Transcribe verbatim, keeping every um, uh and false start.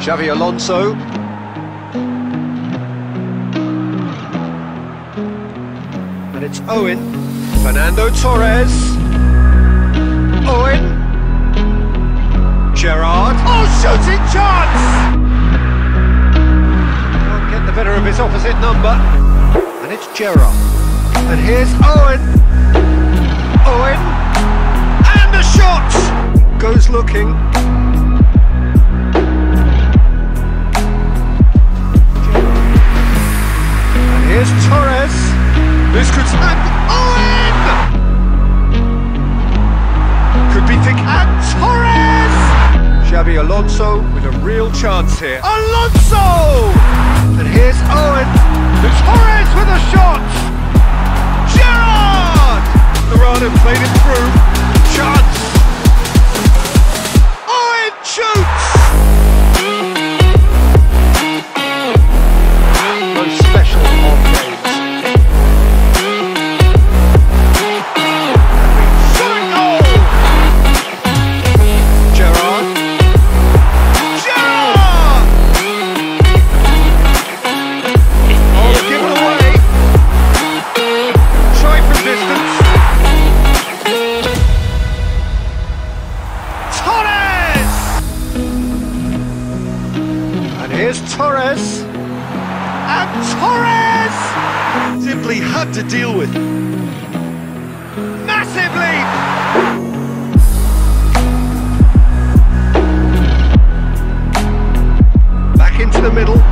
Xavi Alonso. And it's Owen. Fernando Torres. Owen. Gerrard. Oh, shooting chance! Can't get the better of his opposite number. And it's Gerrard. And here's Owen. Owen. And a shot! Goes looking. And here's Torres. This could stand. Owen! Could be thick. And Torres! Xavi Alonso with a real chance here. Alonso! And here's Owen. Torres with a shot! Gerrard! Lorana played it through. Chance! Owen shoots! Most special of games. Here's Torres, and Torres simply had to deal with. Massive lead! Back into the middle.